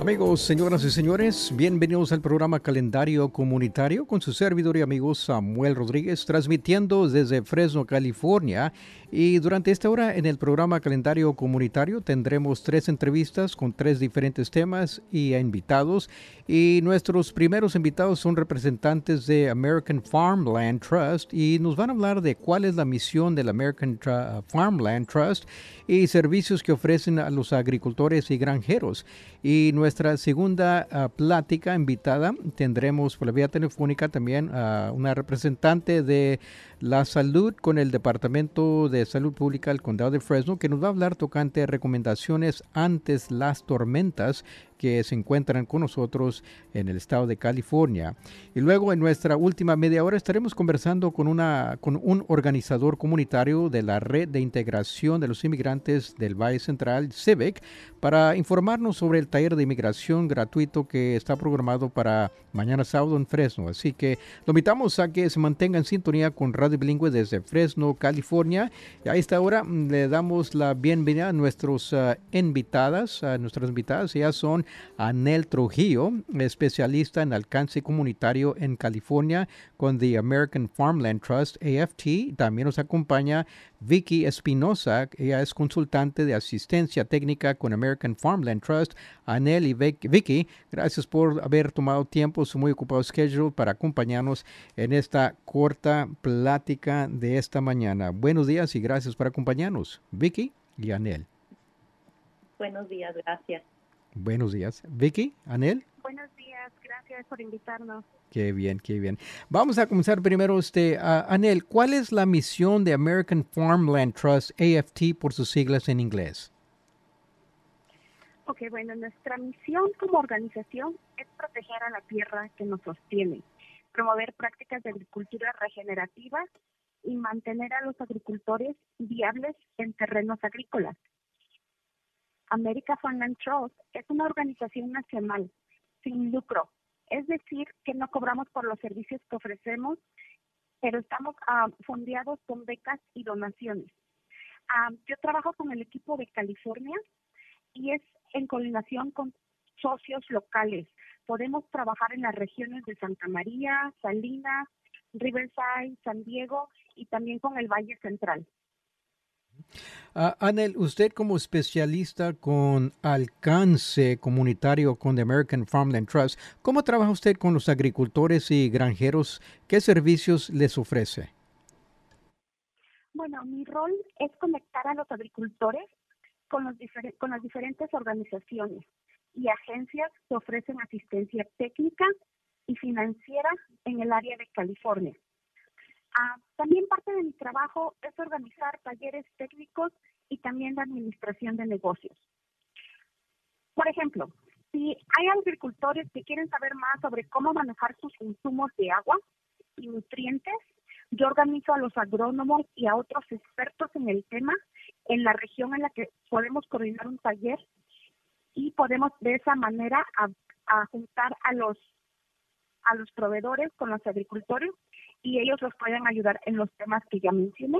Amigos, señoras y señores, bienvenidos al programa Calendario Comunitario con su servidor y amigo Samuel Rodríguez, transmitiendo desde Fresno, California. Y durante esta hora en el programa Calendario Comunitario tendremos 3 entrevistas con 3 diferentes temas y a invitados. Y nuestros primeros invitados son representantes de American Farmland Trust y nos van a hablar de cuál es la misión del Farmland Trust y servicios que ofrecen a los agricultores y granjeros. Y nuestra segunda plática invitada tendremos por la vía telefónica también a una representante de la salud con el Departamento de Salud Pública del Condado de Fresno, que nos va a hablar tocante recomendaciones antes las tormentas que se encuentran con nosotros en el estado de California. Y luego en nuestra última media hora estaremos conversando con un organizador comunitario de la Red de Integración de los Inmigrantes del Valle Central, CIVIC, para informarnos sobre el taller de inmigración gratuito que está programado para mañana sábado en Fresno. Así que lo invitamos a que se mantenga en sintonía con Radio Bilingüe desde Fresno, California. Y a esta hora le damos la bienvenida a nuestras invitadas. Nuestras invitadas ya son Anel Trujillo, especialista en alcance comunitario en California con The American Farmland Trust, AFT. También nos acompaña Vicky Espinosa, ella es consultante de asistencia técnica con American Farmland Trust. Anel y Vicky, gracias por haber tomado tiempo, su muy ocupado schedule, para acompañarnos en esta corta plática de esta mañana. Buenos días y gracias por acompañarnos, Vicky y Anel. Buenos días, gracias. Buenos días. Vicky, Anel. Buenos días, gracias por invitarnos. Qué bien, qué bien. Vamos a comenzar primero, Anel, ¿cuál es la misión de American Farmland Trust, AFT por sus siglas en inglés? Ok, bueno, nuestra misión como organización es proteger a la tierra que nos sostiene, promover prácticas de agricultura regenerativa y mantener a los agricultores viables en terrenos agrícolas. American Farmland Trust es una organización nacional sin lucro, es decir, que no cobramos por los servicios que ofrecemos, pero estamos fondeados con becas y donaciones. Yo trabajo con el equipo de California y es en coordinación con socios locales. Podemos trabajar en las regiones de Santa María, Salinas, Riverside, San Diego y también con el Valle Central. Anel, usted como especialista con alcance comunitario con The American Farmland Trust, ¿cómo trabaja usted con los agricultores y granjeros? ¿Qué servicios les ofrece? Bueno, mi rol es conectar a los agricultores con las diferentes organizaciones y agencias que ofrecen asistencia técnica y financiera en el área de California. También parte de mi trabajo es organizar talleres técnicos y también la administración de negocios. Por ejemplo, si hay agricultores que quieren saber más sobre cómo manejar sus insumos de agua y nutrientes, yo organizo a los agrónomos y a otros expertos en el tema en la región en la que podemos coordinar un taller y podemos de esa manera a juntar a los proveedores con los agricultores y ellos los pueden ayudar en los temas que ya mencioné.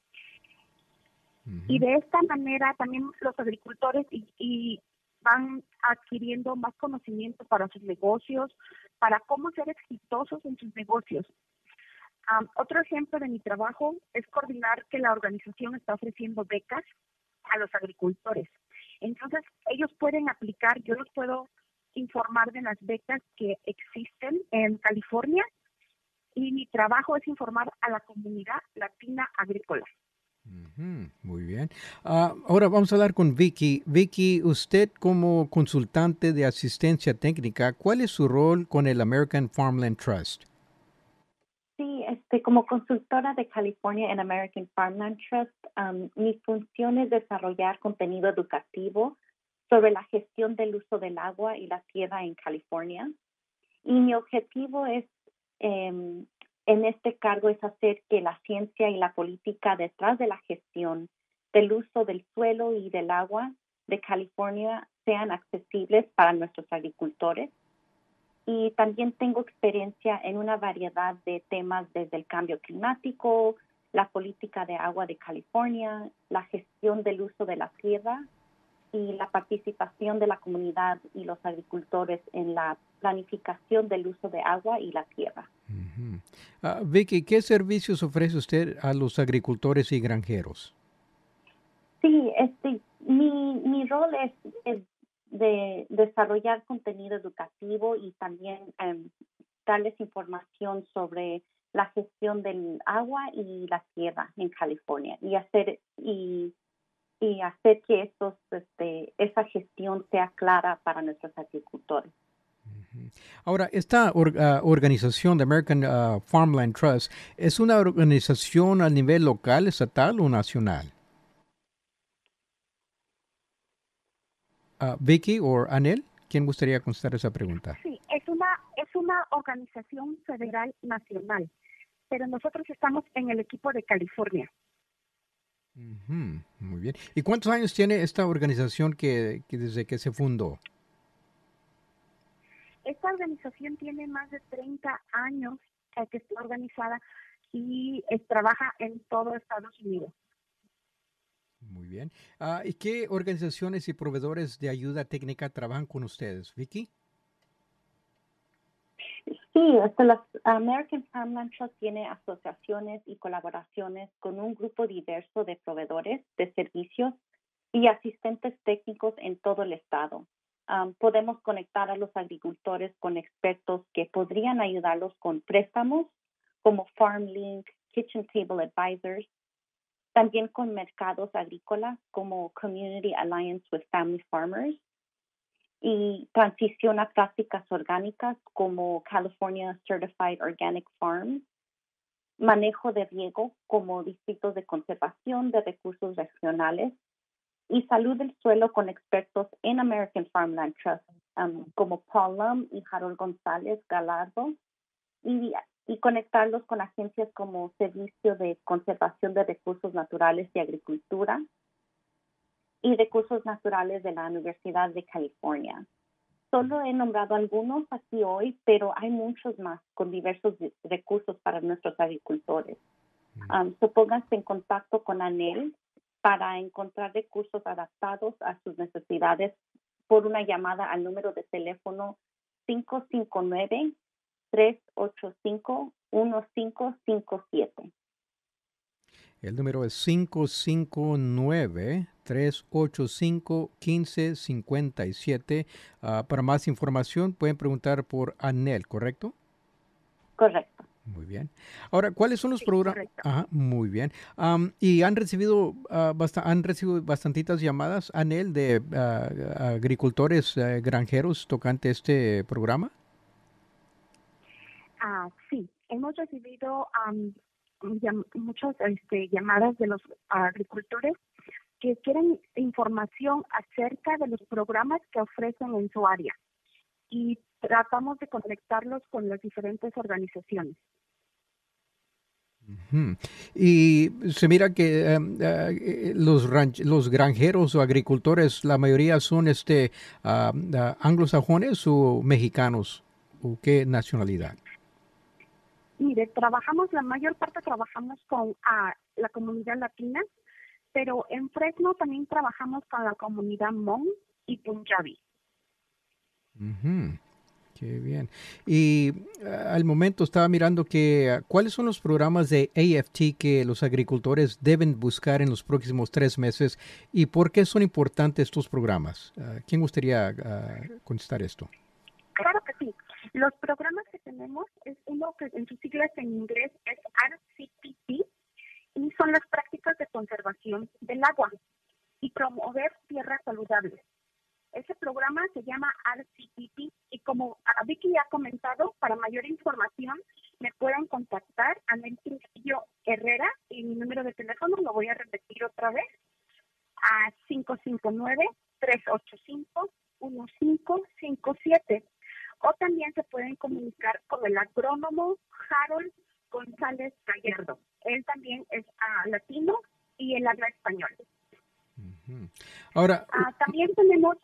Uh-huh. Y de esta manera también los agricultores y van adquiriendo más conocimiento para sus negocios, para cómo ser exitosos en sus negocios. Otro ejemplo de mi trabajo es coordinar que la organización está ofreciendo becas a los agricultores. Entonces, ellos pueden aplicar, yo los puedo informar de las becas que existen en California y mi trabajo es informar a la comunidad latina agrícola. Uh-huh. Muy bien. Ahora vamos a hablar con Vicky. Vicky, usted como consultante de asistencia técnica, ¿cuál es su rol con el American Farmland Trust? Sí, como consultora de California en American Farmland Trust, mi función es desarrollar contenido educativo sobre la gestión del uso del agua y la tierra en California. Y mi objetivo es, en este cargo, es hacer que la ciencia y la política detrás de la gestión del uso del suelo y del agua de California sean accesibles para nuestros agricultores. Y también tengo experiencia en una variedad de temas desde el cambio climático, la política de agua de California, la gestión del uso de la tierra y la participación de la comunidad y los agricultores en la planificación del uso de agua y la tierra. Ujú. Vicky, ¿qué servicios ofrece usted a los agricultores y granjeros? Sí, mi rol es de desarrollar contenido educativo y también darles información sobre la gestión del agua y la tierra en California y hacer que esa gestión sea clara para nuestros agricultores. Ahora, esta organización de American Farmland Trust, ¿es una organización a nivel local, estatal o nacional? Vicky o Anel, ¿quién gustaría contestar esa pregunta? Sí, es una organización federal nacional, pero nosotros estamos en el equipo de California. Ujú, muy bien. ¿Y cuántos años tiene esta organización que desde que se fundó? Esta organización tiene más de 30 años que está organizada y trabaja en todo Estados Unidos. Muy bien. ¿Y qué organizaciones y proveedores de ayuda técnica trabajan con ustedes, Vicky? Sí, la American Farmland Trust tiene asociaciones y colaboraciones con un grupo diverso de proveedores de servicios y asistentes técnicos en todo el estado. Podemos conectar a los agricultores con expertos que podrían ayudarlos con préstamos como FarmLink, Kitchen Table Advisors, también con mercados agrícolas como Community Alliance with Family Farmers y transición a prácticas orgánicas como California Certified Organic Farms, manejo de riego como distritos de conservación de recursos regionales y salud del suelo con expertos en American Farmland Trust como Paul Lum y Harold González Galardo y conectarlos con agencias como Servicio de Conservación de Recursos Naturales y Agricultura y Recursos Naturales de la Universidad de California. Solo he nombrado algunos aquí hoy, pero hay muchos más con diversos recursos para nuestros agricultores. Pónganse en contacto con ANEL para encontrar recursos adaptados a sus necesidades por una llamada al número de teléfono 559-385-1557. El número es 559-385-1557. Para más información pueden preguntar por Anel, ¿correcto? Correcto. Muy bien. Ahora, ¿cuáles son los Sí, programas? correcto. Ajá, muy bien. ¿Y han recibido, han recibido bastantitas llamadas, Anel, de agricultores granjeros tocante este programa? Sí, hemos recibido muchas llamadas de los agricultores que quieren información acerca de los programas que ofrecen en su área y tratamos de conectarlos con las diferentes organizaciones. Ujú. Y se mira que los granjeros o agricultores, la mayoría son anglosajones o mexicanos, o qué nacionalidad. Mire, la mayor parte trabajamos con la comunidad latina, pero en Fresno también trabajamos con la comunidad Hmong y Punjabi. Ujú. Qué bien. Y al momento estaba mirando que cuáles son los programas de AFT que los agricultores deben buscar en los próximos 3 meses y por qué son importantes estos programas. ¿Quién gustaría contestar esto? Claro que sí. Los programas que tenemos es uno que en sus siglas en inglés es RCPP y son las prácticas de conservación del agua y promover tierras saludables. Ese programa se llama RCPP y como Vicky ha comentado, para mayor información me pueden contactar a Nelson Herrera y mi número de teléfono lo voy a repetir otra vez a 559-385-1557 o también se pueden comunicar con el agrónomo Harold González Gallardo. Él también es latino y él habla español. Ujú. Ahora, también tenemos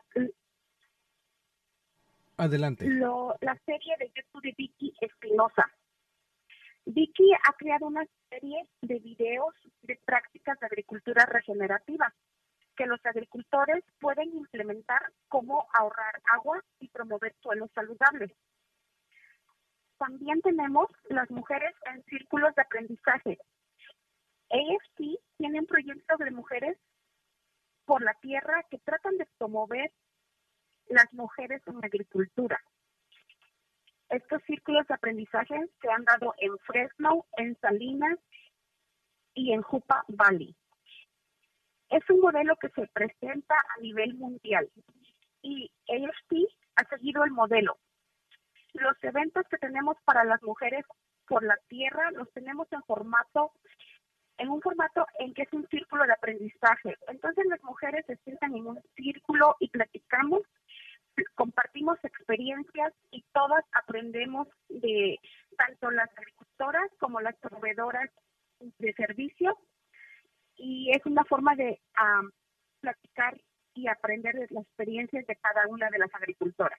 adelante. la serie de YouTube de Vicky Espinosa. Vicky ha creado una serie de videos de prácticas de agricultura regenerativa que los agricultores pueden implementar cómo ahorrar agua y promover suelos saludables. También tenemos las mujeres en círculos de aprendizaje. AFT tiene un proyecto de mujeres por la tierra que tratan de promover las mujeres en agricultura. Estos círculos de aprendizaje se han dado en Fresno, en Salinas y en Yucca Valley. Es un modelo que se presenta a nivel mundial y AFT ha seguido el modelo. Los eventos que tenemos para las mujeres por la tierra los tenemos en un formato en que es un círculo de aprendizaje. Entonces las mujeres se sientan en un círculo y platicamos, compartimos experiencias y todas aprendemos de tanto las agricultoras como las proveedoras de servicios, y es una forma de platicar y aprender de las experiencias de cada una de las agricultoras.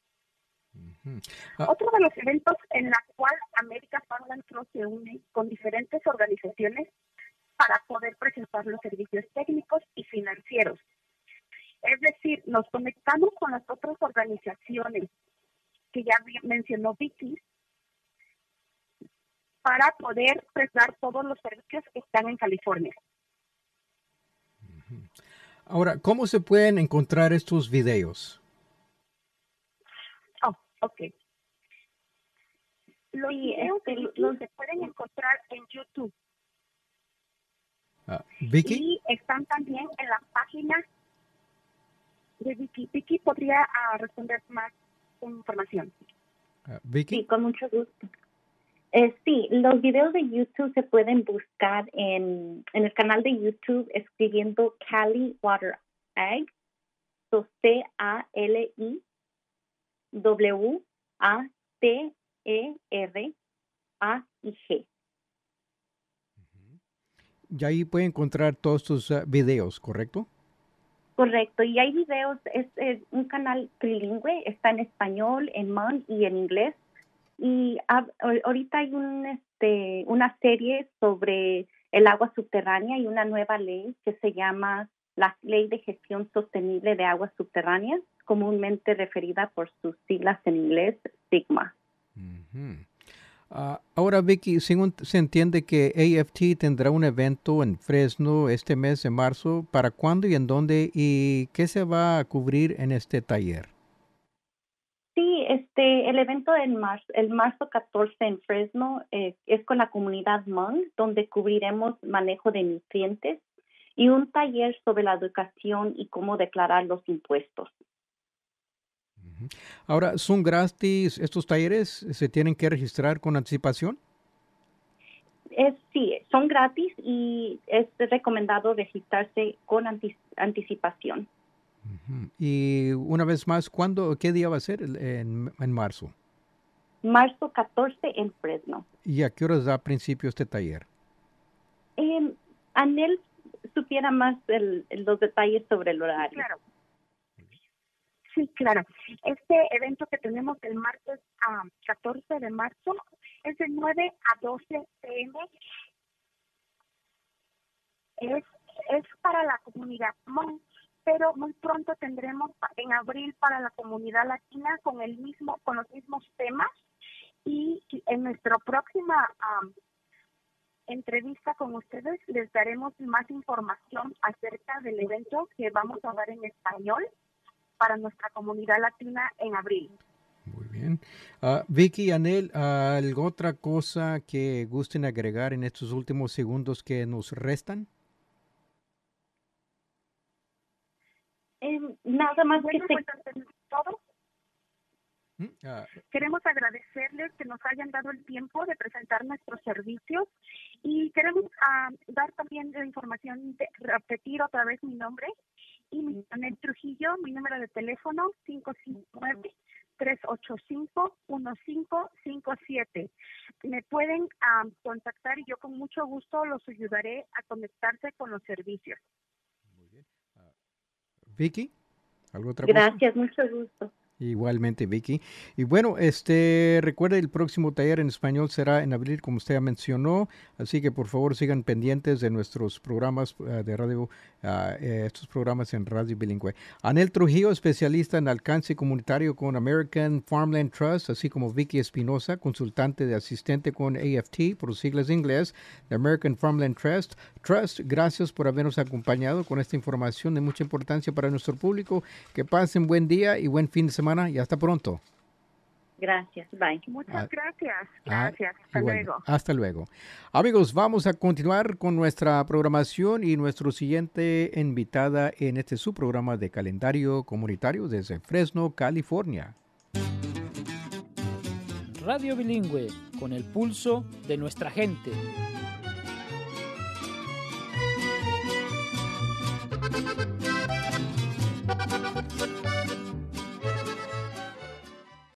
Otro de los eventos en la cual America Farmland Trust se une con diferentes organizaciones para poder presentar los servicios técnicos y financieros. Es decir, nos conectamos con las otras organizaciones que ya mencionó Vicky para poder prestar todos los servicios que están en California. Ahora, ¿cómo se pueden encontrar estos videos? Ok. Los videos de Vicky se pueden encontrar en YouTube. Vicky. Y están también en la página de Vicky. Vicky podría responder más con información. Vicky. Sí, con mucho gusto. Sí, los videos de YouTube se pueden buscar en el canal de YouTube escribiendo Cali Water Ag, so CaliWaterAig. Y ahí pueden encontrar todos tus videos, ¿correcto? Correcto, y hay videos, es un canal trilingüe, está en español, en Hmong y en inglés. Y ahorita hay una serie sobre el agua subterránea y una nueva ley que se llama la Ley de Gestión Sostenible de Aguas Subterráneas, comúnmente referida por sus siglas en inglés, SIGMA. Ahora, Vicky, según se entiende que AFT tendrá un evento en Fresno este mes de marzo. ¿Para cuándo y en dónde? ¿Y qué se va a cubrir en este taller? Sí, el evento el marzo 14 en Fresno es con la comunidad Hmong, donde cubriremos manejo de nutrientes y un taller sobre la educación y cómo declarar los impuestos. Ahora, ¿son gratis estos talleres? ¿Se tienen que registrar con anticipación? Sí, son gratis y es recomendado registrarse con anticipación. Y una vez más, qué día va a ser en marzo? Marzo 14 en Fresno. ¿Y a qué horas da principio este taller? Anel supiera más los detalles sobre el horario. Claro. Sí, claro. Este evento que tenemos el martes 14 de marzo es de 9 a 12 p.m. Es para la comunidad Hmong, pero muy pronto tendremos en abril para la comunidad latina con los mismos temas, y en nuestra próxima entrevista con ustedes les daremos más información acerca del evento que vamos a dar en español para nuestra comunidad latina en abril. Muy bien. Vicky, Anel, ¿alguna otra cosa que gusten agregar en estos últimos segundos que nos restan? Nada más bueno, que pues, todo. Queremos agradecerles que nos hayan dado el tiempo de presentar nuestros servicios, y queremos dar también la información, repetir otra vez mi nombre y Anel Trujillo, mi número de teléfono 559-385-1557. Me pueden contactar y yo con mucho gusto los ayudaré a conectarse con los servicios. Muy bien. Vicky, ¿alguna otra Gracias, cosa? mucho gusto. Igualmente, Vicky. Y bueno, recuerde, el próximo taller en español será en abril, como usted ya mencionó, así que por favor sigan pendientes de nuestros programas de radio, estos programas en radio bilingüe. Anel Trujillo, especialista en alcance comunitario con American Farmland Trust, así como Vicky Espinosa, consultante de asistente con AFT, por siglas en inglés, de American Farmland Trust. Gracias por habernos acompañado con esta información de mucha importancia para nuestro público. Que pasen buen día y buen fin de semana y hasta pronto. Gracias, bye. Muchas gracias. Gracias. Hasta Igual, luego. hasta luego. Amigos, vamos a continuar con nuestra programación y nuestro siguiente invitada en este subprograma de calendario comunitario desde Fresno, California. Radio Bilingüe, con el pulso de nuestra gente.